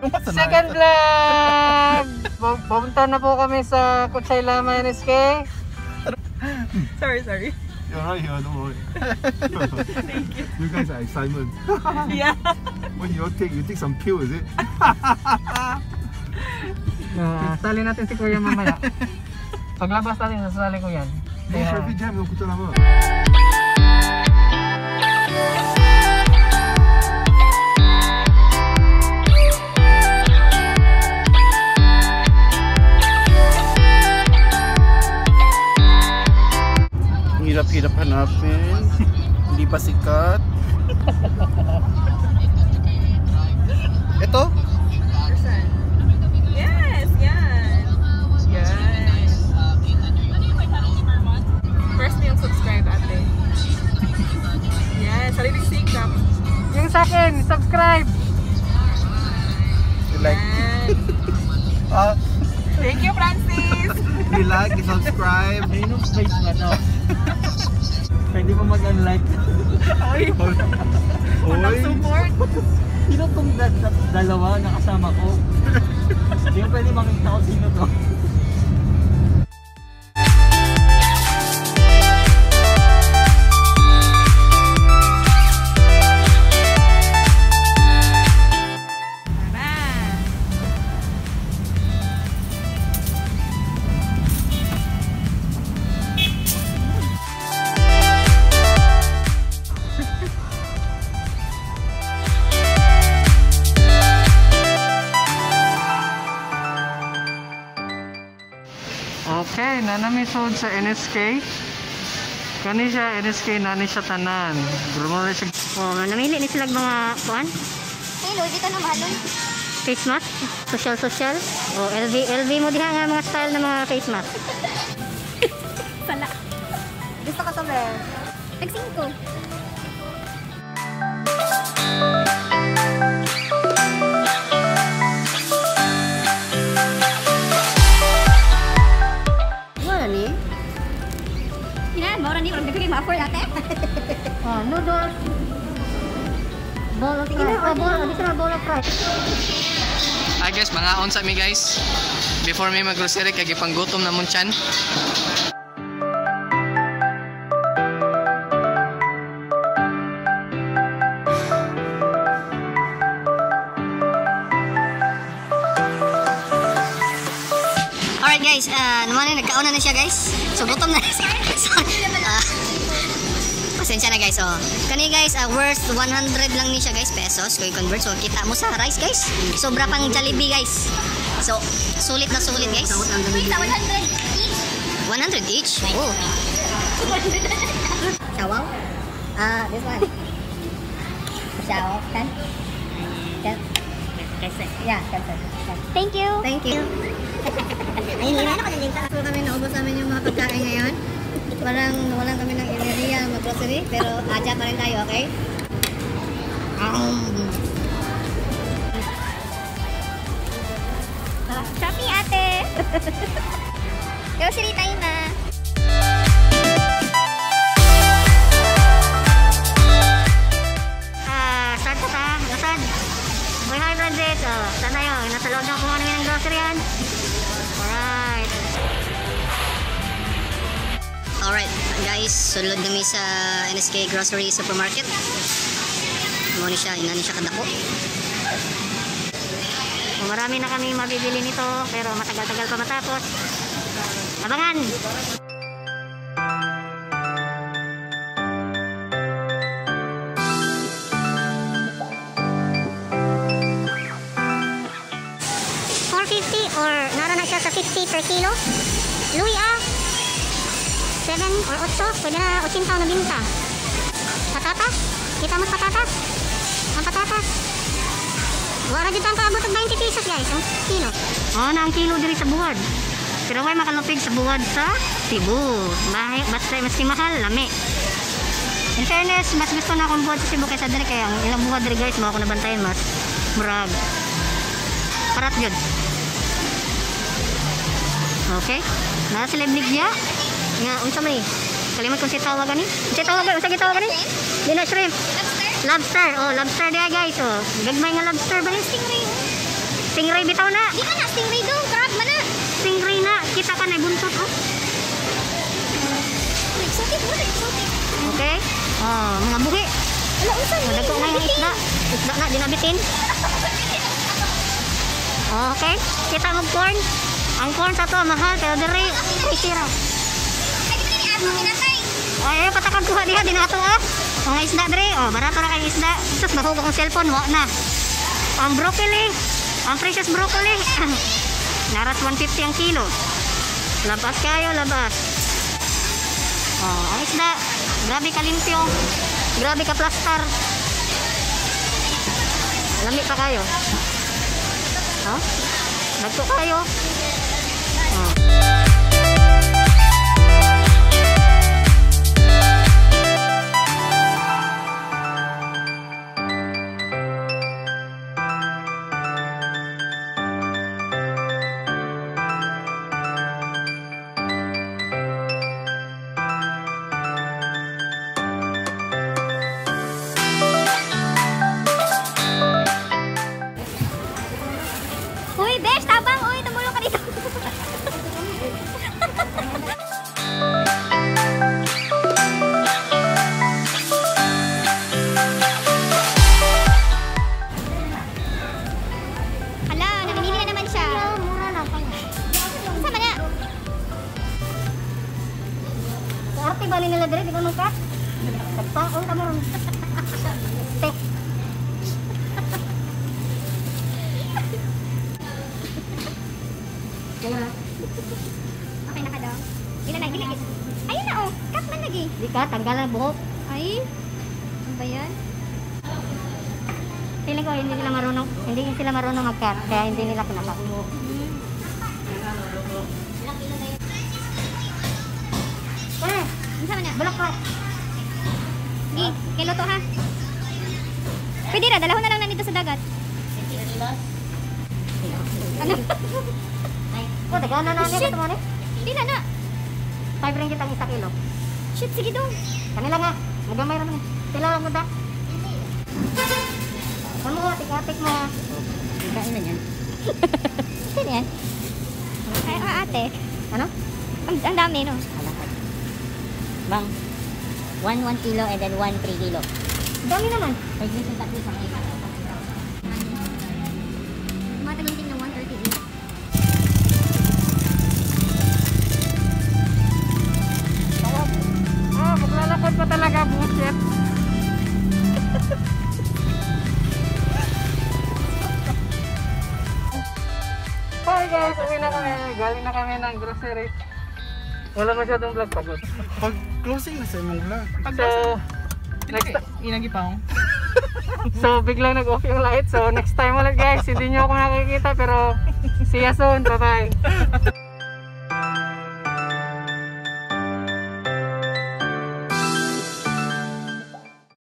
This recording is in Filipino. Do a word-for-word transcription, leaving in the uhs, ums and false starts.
Second vlog! Pupunta na po kami sa Kutsay Lama N S K. Sorry, sorry. You're right here, don't worry. Thank you. You guys are excitement. Yeah. What you take? You take some pill, is it? Uh, sali natin si Kuya mamaya. Paglabas natin, sasali ko yan. Hey, traffic jam yung Kutsay Lama. Hirap-hirap hanapin. Hindi pa sikat. Ito? Yes, yan. Yes. First yung subscribe, ate. Yes, sariling sikap. Yung sa akin, subscribe! You like? uh, Thank you, Francis! you like, you subscribe. Ayun yung space nga daw. Pwede mo mag-unlike. Oy! Walang support! Sino tong da da dalawa na kasama ko? Hindi mo pwede makita ko sino to. Okay, nanamisod sa N S K. Kani siya N S K, nani siya tanan. Brumuli siya. Oh, namili ni sila mga kuan. Hello, dito na mahalon. Face mask, social social. Oh, L V L V mo diha nga mga style ng mga face mask. Sala. Gusto ko sa bear. Nagsing ko. Mora ni orang dipilih ma-afford ate. Oh, noodles. Bowl of fries. Oh, bowl, di sa bowl of fries. Hi guys, mga on sa mi guys. Before may mag-grocery kay gipanggutom na mun chan. Alright guys, uh, naman nagkauna na siya guys. So gutom na siya. So, uh, pasensya na guys. So, kani guys, uh, worth one hundred lang ni siya guys, pesos. Kung i-convert, so kita mo sa rice guys. Sobra pang Jollibee guys. So, sulit na sulit guys. one hundred each. one hundred each? Oh. Shawaw? Ah, this one. Shawaw, kan? Kan? Yeah, kan. Thank you. Thank you. Ayun, ano ka din So kami naubos namin yung mga pagkain ngayon. Parang walang kami ng area mag-grocery, pero adya pa rin tayo, okay? Um. Shopee ate. Grocery time na. Ah, sad ka ta? Nasad? Boy, hi Francis. Oh, sana yun. Nasa loob na kung ano yung grocery yan. Alright. Alright, guys. Sulod kami sa N S K Grocery Supermarket. Muna siya. Inani siya kadako. Marami na kami mabibili nito, pero matagal-tagal pa matapos. Abangan! four fifty or nara na siya sa fifty per kilo. Louis ah! seven or eight, pwede na eighty na binta. Patatas? Kita mo patatas? Ang patatas? Wala dito ang kaabot ng twenty pesos guys, ang kilo. Oh, na ang kilo diri sa buwad. Pero may makalupig sa buwad sa Cebu. Bahay, basta mas mahal, lami. In fairness, mas gusto na akong buwad sa Cebu kaysa diri, kaya ang ilang buwad diri guys, mga ako nabantayan mas murag. Parat yun. Okay. Nara sila bligya. Nga, unsa may. Kalimot kung si tawagan ni. Si tawagan, unsa gitawagan ni? Di na shrimp. Lobster. Oh, lobster dia guys. Oh, gagmay nga lobster ba ni? Stingray. Stingray bitaw na. Di ka na, stingray daw. Crab man na. Stingray na. Kita ka na buntot oh. Exotic mo, exotic. Okay? Oh, mga buhi. Ala, usan mo. Nagko na yung isda. Isda na, dinabitin. Okay? Kita mo corn. Ang corn sa to, mahal. Pero diri, isira. Ay, di ba ni Ato kinatay? Ay, patakag kuha diha, dinato ah. Mga isda diri. Oh, barato na kayong isda. Sus, mahugok ang cellphone. Wa na. Ang broccoli. Ang precious broccoli. Naras one fifty ang kilo. Labas kayo, labas. Oh, ang isda. Grabe ka limpyo. Grabe ka plastar. Lami pa kayo. Oh? Nagto kayo. Oh. Uy, besh, tabang. Uy, tumulong ka dito. Hala, namimili na naman siya. Mura na. Sama na. Arte ba nila diri? Di ko nung kat? Nagpaon ka mo ron. Te. Okay na ka daw. Ilan na, ilan. Ayun na oh, cut man lagi. Di ka, tanggalan buhok. Ay, ano ba yan? Feeling ko hindi sila marunong, hindi sila marunong mag-cut, kaya hindi nila kinakat. Eh, Sama na. bulak ka. Gi, kay Loto ha. Pwede ra, dalahon na lang na dito sa dagat. Ano? O, tagana na niya Shit. ito mo ni. Pila na. Five rin kitang isa kilo. Shit, sige dong. Kanila nga, magamay naman. Sila lang mo da. Ano mo, tik-atik mo. Kain na yan. Sino yan? Ay, ah, ate. Ano? Ang, ang dami, no? Bang, one one kilo and then one three kilo. Dami naman. Pag-lising tatlo sa mga. Mataginting ng one thirty-eight. Oh, maglalakad pa talaga, bullshit. Hi guys, uwi na kami. Galing na kami ng grocery. Wala masyadong vlog, pagod. Pag closing na sa imong vlog. So, next time. Inagipang. So, biglang nag-off yung light. So, next time ulit guys, hindi nyo ako nakikita pero see you soon. Bye-bye.